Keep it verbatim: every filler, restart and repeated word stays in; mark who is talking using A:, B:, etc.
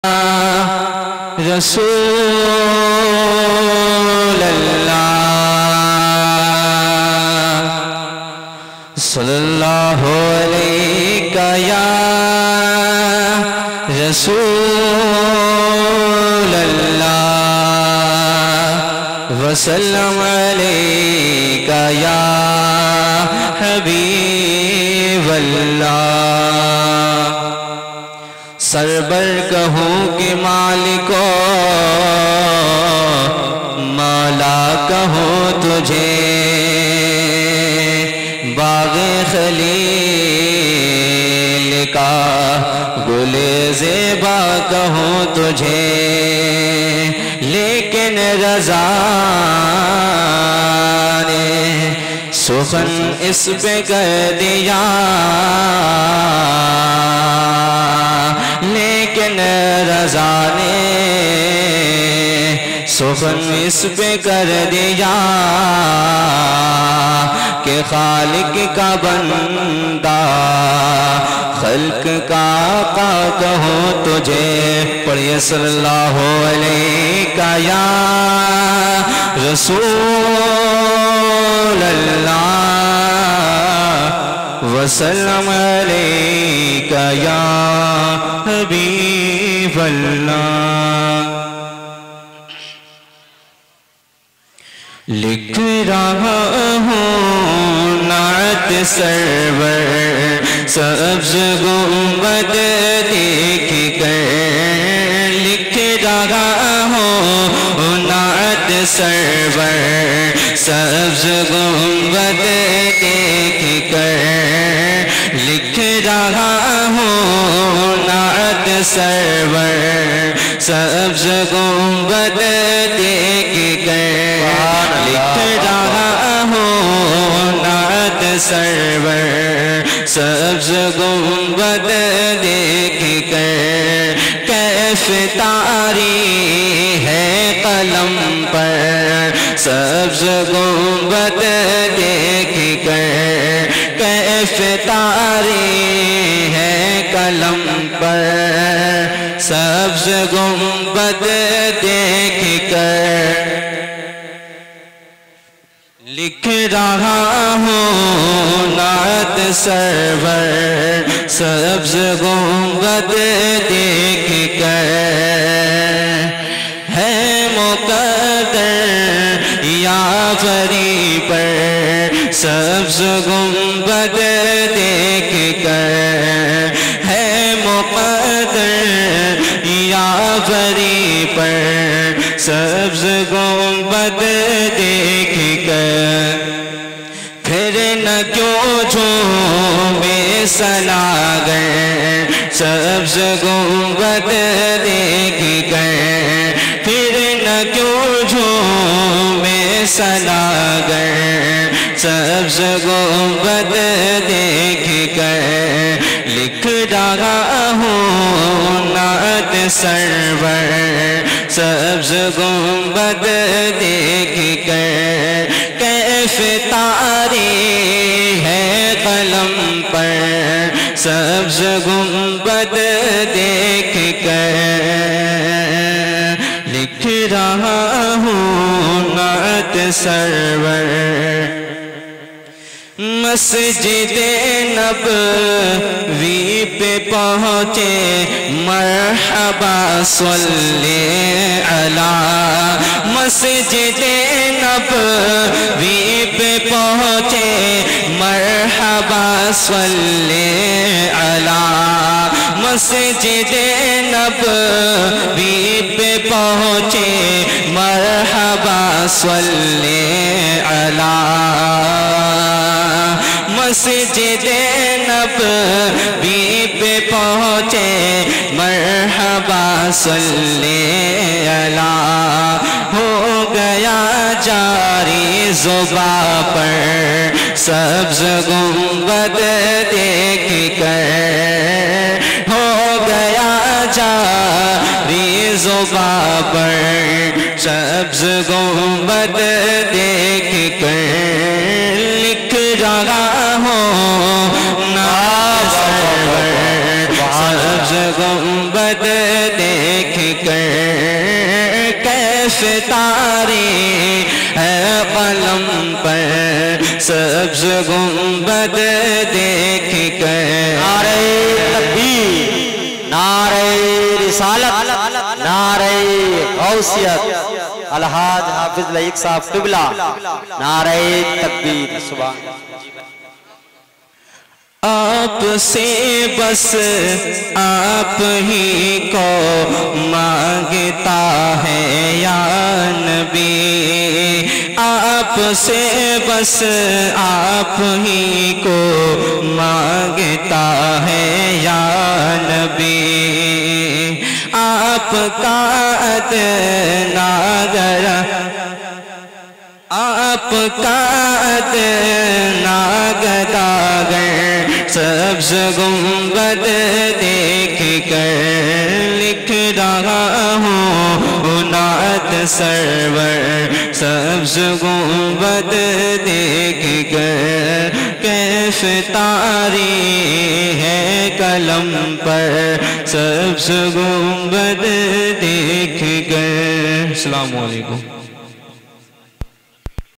A: رسول اللہ صلی اللہ علیہ یا رسول اللہ وسلم علیہ یا حبیب اللہ سربر کہوں کہ مالکو مولا کہوں تجھے باغ خلیل کا گل زیبا کہوں تجھے لیکن رضا نے سخن اس پہ کر دیا لیکن رضا نے سخن اس پہ کر دیا کہ خالق کا بندہ خلق کا آقا کہوں تجھے پڑھیے صلی اللہ علیہ یا رسول اللہ وسلم علیہ یا حبیب اللہ لکھ رہا ہوں نعت سرور سبز گنبد دیکھ کر لکھ رہا ہوں نعت سرور سبز گنبد دیکھ کر لکھ رہا ہوں نعت سرور سبز گنبد دیکھ کر لکھ رہا ہوں نعت سرور سبز گنبد دیکھ کر کیف طاری ہے قلم پر سبز گنبد دیکھ کر کیف طاری ہے قلم پر سبز گنبد دیکھ کر لکھ رہا ہوں نعت سرور سبز گنبد دیکھ کر ہے مقدر یا فری پر سبز گنبد دیکھ کر ہے مقدر یا فری پر سبز گنبد دیکھ کر پھر نہ کیوں جھومے سناگر سبز گنبد دیکھ کر پھر نہ کیوں جھومے سناگر سبز گنبد دیکھ کر لکھ رہا ہوں نعت سرور سبز گنبد دیکھ کر کیف طاری ہے قلم پر سبز گنبد دیکھ کر لکھ رہا ہوں نعت سرور مسجد نبوی پہ پہنچے مرحبا صلی علی مسجد نبوی پہ پہنچے مرحبا صلی علی مسجد نبوی پہ پہنچے مرحبا صلی علی مسجد نبوی پہ پہنچے مرحبا صلی علی ہو گیا جاری زباں پر سبز گنبد دیکھ کر ہو گیا جاری زباں پر سبز گنبد دیکھ کر لکھ رہا ہوں نعت سرور سبز گنبد دیکھ کر کیف تاری ہے قلم پر سبز گنبد دیکھ کر
B: نعرہ تکبیر، نعرہ رسالت، نعرہ غوثیت، الحاج حافظ لائق صاحب قبلہ، نعرہ تکبیر. سبحان
A: آپ سے بس آپ ہی کو مانگتا ہے یا نبی، آپ سے بس آپ ہی کو مانگتا ہے یا نبی. آپ کا ادنا گر آپ کا ادنا گداگر سبز گنبد دیکھ کر لکھ رہا ہوں نعت سرور سبز گنبد دیکھ کر کیف طاری ہے قلم پر سبز گنبد دیکھ کر. السلام علیکم.